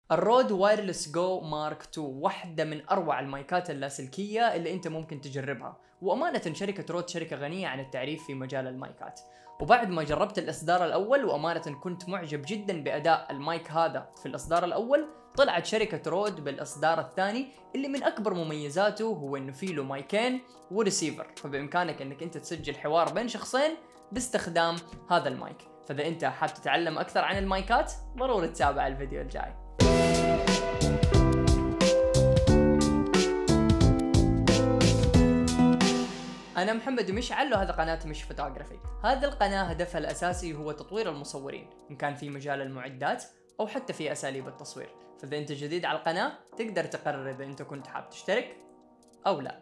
الرود وايرلس جو مارك 2 واحدة من أروع المايكات اللاسلكية اللي أنت ممكن تجربها، وأمانة شركة رود شركة غنية عن التعريف في مجال المايكات. وبعد ما جربت الإصدار الأول وأمانة كنت معجب جدا بأداء المايك هذا في الإصدار الأول، طلعت شركة رود بالإصدار الثاني اللي من أكبر مميزاته هو إنه فيه له مايكين وريسيفر، فبإمكانك إنك أنت تسجل حوار بين شخصين باستخدام هذا المايك. فإذا أنت حاب تتعلم أكثر عن المايكات ضروري تتابع الفيديو الجاي. أنا محمد مشعل وهذا قناة مش فوتوغرافي. هذه القناة هدفها الأساسي هو تطوير المصورين، إن كان في مجال المعدات أو حتى في أساليب التصوير. فإذا أنت جديد على القناة تقدر تقرر إذا أنت كنت حاب تشترك أو لا.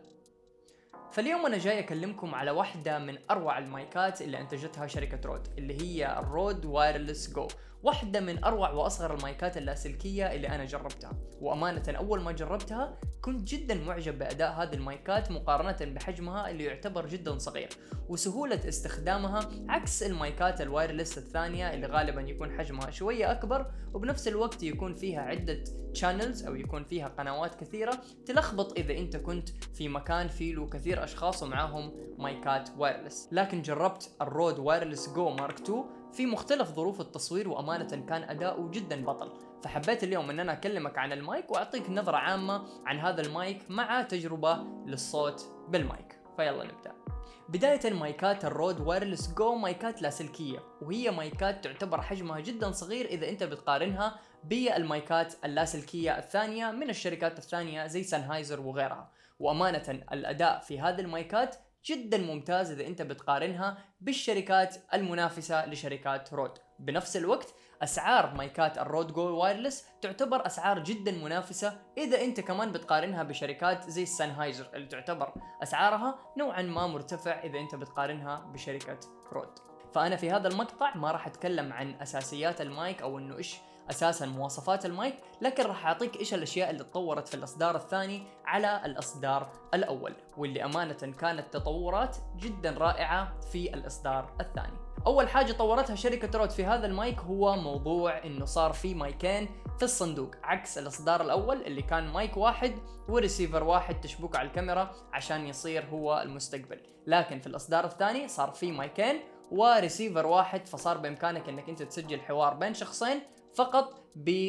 فاليوم أنا جاي أكلمكم على واحدة من أروع المايكات اللي أنتجتها شركة رود، اللي هي الرود وايرلس جو، واحدة من أروع وأصغر المايكات اللاسلكية اللي أنا جربتها. وأمانة أول ما جربتها كنت جدا معجب بأداء هذه المايكات مقارنة بحجمها اللي يعتبر جدا صغير، وسهولة استخدامها عكس المايكات الوايرلس الثانية اللي غالبا يكون حجمها شوية أكبر، وبنفس الوقت يكون فيها عدة channels أو يكون فيها قنوات كثيرة تلخبط إذا أنت كنت في مكان فيه له كثير أشخاص ومعاهم مايكات وايرلس. لكن جربت الرود وايرلس جو مارك 2 في مختلف ظروف التصوير وأمانة كان أداؤه جدا بطل. فحبيت اليوم أن أنا أكلمك عن المايك وأعطيك نظرة عامة عن هذا المايك مع تجربة للصوت بالمايك. فيلا نبدأ. بداية مايكات الرود وايرلس جو مايكات لاسلكية، وهي مايكات تعتبر حجمها جدا صغير إذا أنت بتقارنها بالمايكات اللاسلكية الثانية من الشركات الثانية زي سانهايزر وغيرها. وأمانة الأداء في هذه المايكات جدا ممتاز إذا أنت بتقارنها بالشركات المنافسة لشركات رود. بنفس الوقت أسعار مايكات الرود جو وايرلس تعتبر أسعار جدا منافسة إذا أنت كمان بتقارنها بشركات زي السانهايزر اللي تعتبر أسعارها نوعا ما مرتفع إذا أنت بتقارنها بشركة رود. فأنا في هذا المقطع ما راح أتكلم عن أساسيات المايك أو إنه إيش أساسا مواصفات المايك، لكن راح أعطيك إيش الأشياء اللي تطورت في الإصدار الثاني على الإصدار الأول، واللي أمانة كانت تطورات جدا رائعة في الإصدار الثاني. أول حاجة طورتها شركة رود في هذا المايك هو موضوع إنه صار في مايكين في الصندوق، عكس الإصدار الأول اللي كان مايك واحد وريسيفر واحد تشبكه على الكاميرا عشان يصير هو المستقبل. لكن في الإصدار الثاني صار في مايكين وريسيفر واحد، فصار بإمكانك إنك أنت تسجل حوار بين شخصين فقط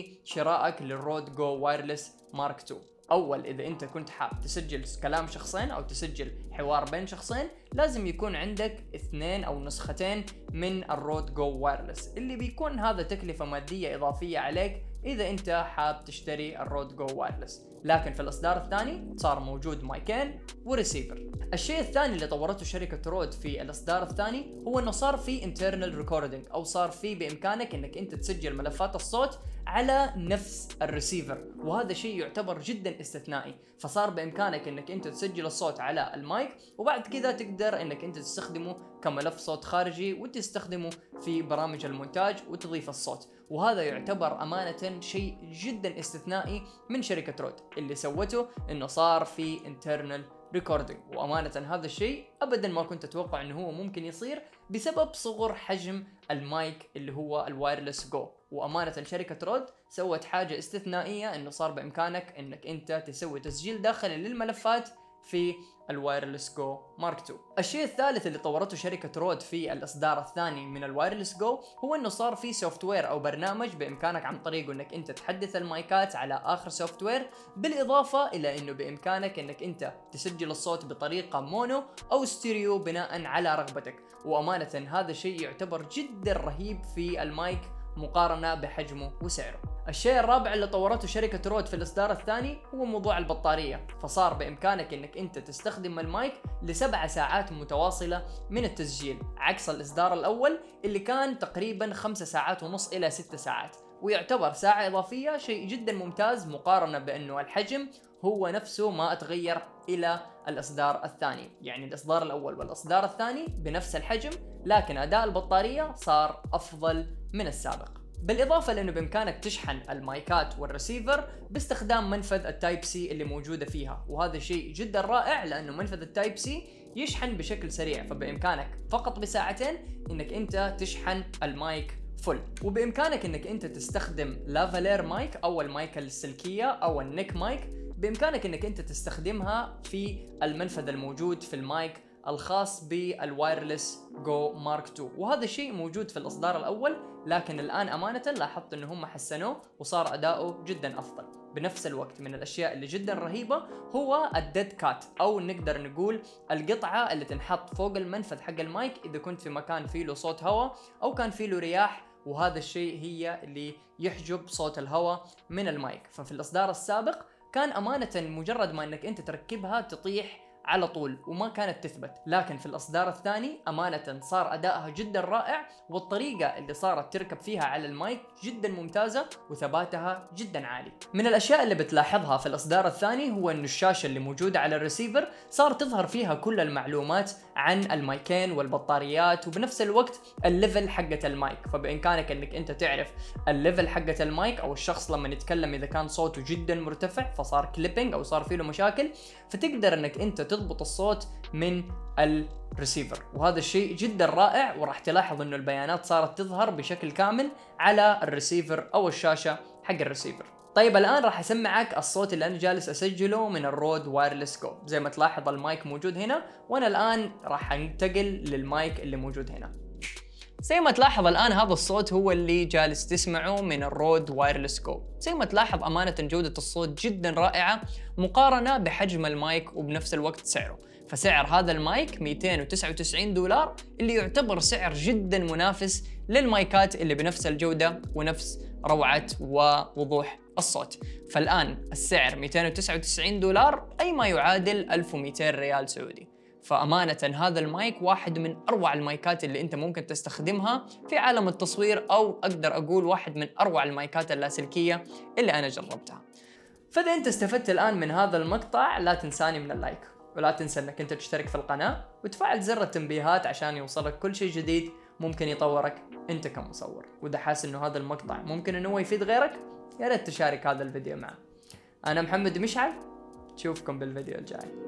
بشرائك للرود جو وايرلس مارك 2. أول إذا أنت كنت حاب تسجل كلام شخصين أو تسجل حوار بين شخصين لازم يكون عندك 2 أو نسختين من الرود جو وايرلس، اللي بيكون هذا تكلفة مادية إضافية عليك إذا أنت حاب تشتري الرود جو وايرلس. لكن في الإصدار الثاني صار موجود مايكين وريسيفر. الشيء الثاني اللي طورته شركة رود في الإصدار الثاني هو إنه صار في internal recording، أو صار في بإمكانك إنك أنت تسجل ملفات الصوت على نفس الريسيفر، وهذا شيء يعتبر جدا استثنائي. فصار بإمكانك إنك أنت تسجل الصوت على المايك وبعد كذا تقدر إنك أنت تستخدمه كملف صوت خارجي وتستخدمه في برامج المونتاج وتضيف الصوت. وهذا يعتبر أمانة شيء جدا استثنائي من شركة رود. اللي سوته إنه صار في internal recording، وأمانة هذا الشيء أبدا ما كنت أتوقع إنه هو ممكن يصير بسبب صغر حجم المايك اللي هو الوايرلس جو. وأمانة شركة رود سوت حاجة استثنائية إنه صار بإمكانك إنك أنت تسوي تسجيل داخلي للملفات في الوايرلس جو مارك 2. الشيء الثالث اللي طورته شركة رود في الإصدار الثاني من الوايرلس جو هو إنه صار في سوفت وير أو برنامج بإمكانك عن طريقه إنك أنت تحدث المايكات على آخر سوفت وير، بالإضافة إلى إنه بإمكانك إنك أنت تسجل الصوت بطريقة مونو أو ستيريو بناء على رغبتك. وأمانة هذا شيء يعتبر جدا رهيب في المايك مقارنة بحجمه وسعره. الشيء الرابع اللي طورته شركة رود في الإصدار الثاني هو موضوع البطارية، فصار بإمكانك إنك أنت تستخدم المايك ل7 ساعات متواصلة من التسجيل، عكس الإصدار الأول اللي كان تقريبا 5 ساعات ونص إلى 6 ساعات. ويعتبر ساعة إضافية شيء جدا ممتاز مقارنة بأنه الحجم هو نفسه ما اتغير إلى الإصدار الثاني. يعني الإصدار الأول والإصدار الثاني بنفس الحجم، لكن أداء البطارية صار أفضل من السابق. بالإضافة لأنه بإمكانك تشحن المايكات والرسيفر باستخدام منفذ التايب سي اللي موجودة فيها، وهذا شيء جدا رائع لأنه منفذ التايب سي يشحن بشكل سريع، فبإمكانك فقط بساعتين إنك أنت تشحن المايك فل. وبامكانك انك انت تستخدم لافالير مايك او المايك السلكيه او النيك مايك، بامكانك انك انت تستخدمها في المنفذ الموجود في المايك الخاص بالوايرلس جو مارك 2، وهذا الشيء موجود في الاصدار الاول، لكن الان امانه لاحظت ان هم حسنوه وصار اداؤه جدا افضل. بنفس الوقت من الاشياء اللي جدا رهيبه هو الديد كات، او نقدر نقول القطعه اللي تنحط فوق المنفذ حق المايك اذا كنت في مكان فيه له صوت هواء او كان فيه له رياح، وهذا الشيء هي اللي يحجب صوت الهواء من المايك. ففي الاصدار السابق كان امانه مجرد ما انك انت تركبها تطيح على طول وما كانت تثبت، لكن في الإصدار الثاني أمانة صار أدائها جدا رائع، والطريقة اللي صارت تركب فيها على المايك جدا ممتازة وثباتها جدا عالي. من الأشياء اللي بتلاحظها في الإصدار الثاني هو أن الشاشة اللي موجودة على الريسيفر صار تظهر فيها كل المعلومات عن المايكين والبطاريات، وبنفس الوقت الليفل حقة المايك، فبإمكانك أنك أنت تعرف الليفل حقة المايك، أو الشخص لما يتكلم إذا كان صوته جدا مرتفع فصار كليبينج أو صار فيه له مشاكل، فتقدر أنك أنت تضبط الصوت من الريسيفر، وهذا الشيء جدا رائع. وراح تلاحظ انه البيانات صارت تظهر بشكل كامل على الريسيفر او الشاشة حق الريسيفر. طيب الان راح اسمعك الصوت اللي انا جالس اسجله من الرود وايرلس جو. زي ما تلاحظ المايك موجود هنا، وانا الان راح انتقل للمايك اللي موجود هنا. زي ما تلاحظ الآن هذا الصوت هو اللي جالس تسمعه من الرود وايرلس جو. زي ما تلاحظ أمانة جودة الصوت جدا رائعة مقارنة بحجم المايك وبنفس الوقت سعره. فسعر هذا المايك $299 اللي يعتبر سعر جدا منافس للمايكات اللي بنفس الجودة ونفس روعة ووضوح الصوت. فالآن السعر $299 أي ما يعادل 1200 ريال سعودي. فأمانة هذا المايك واحد من أروع المايكات اللي أنت ممكن تستخدمها في عالم التصوير، أو أقدر أقول واحد من أروع المايكات اللاسلكية اللي أنا جربتها. فإذا أنت استفدت الآن من هذا المقطع لا تنساني من اللايك، ولا تنسى أنك أنت تشترك في القناة وتفعل زر التنبيهات عشان يوصلك كل شيء جديد ممكن يطورك أنت كمصور. وإذا حاس أنه هذا المقطع ممكن أنه هو يفيد غيرك، يا ريت تشارك هذا الفيديو معه. أنا محمد مشعل، تشوفكم بالفيديو الجاي.